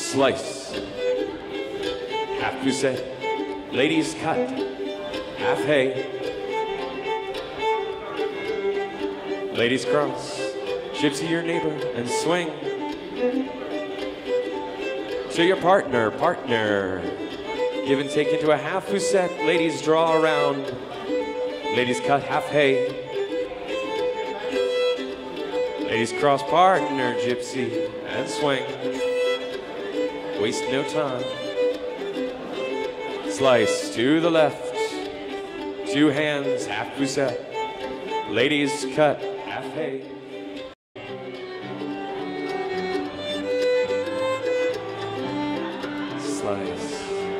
Slice. Half poussette. Ladies cut. Half hay. Ladies cross. Gypsy your neighbor and swing. To your partner, partner. Give and take into a half poussette. Ladies draw around. Ladies cut half hay. Ladies cross partner, gypsy, and swing. Waste no time. Slice to the left. Two hands, half poussette. Ladies cut half hay. Slice.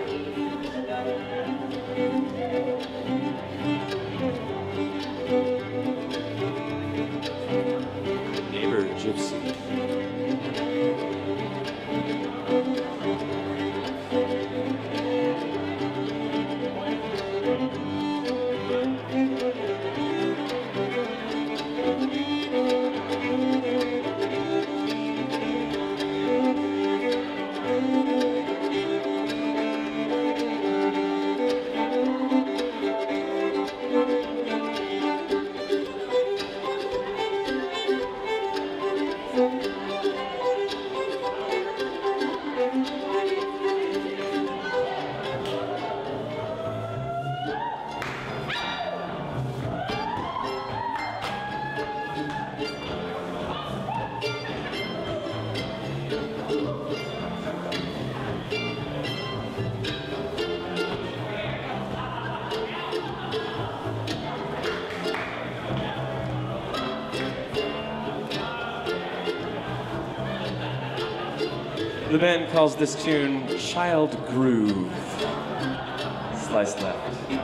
Neighbor gypsy. The band calls this tune Child Groove. Slice left.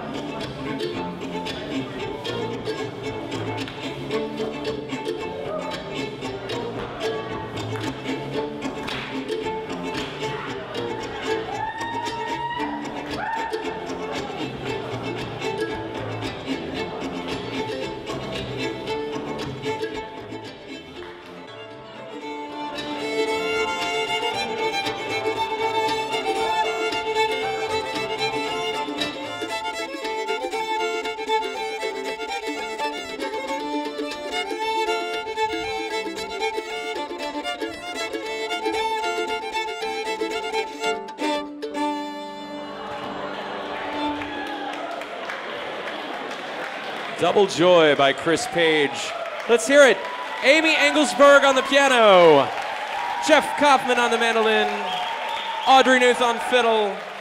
Double Joy by Chris Page. Let's hear it. Amy Engelsberg on the piano. Jeff Kaufman on the mandolin. Audrey Newth on fiddle.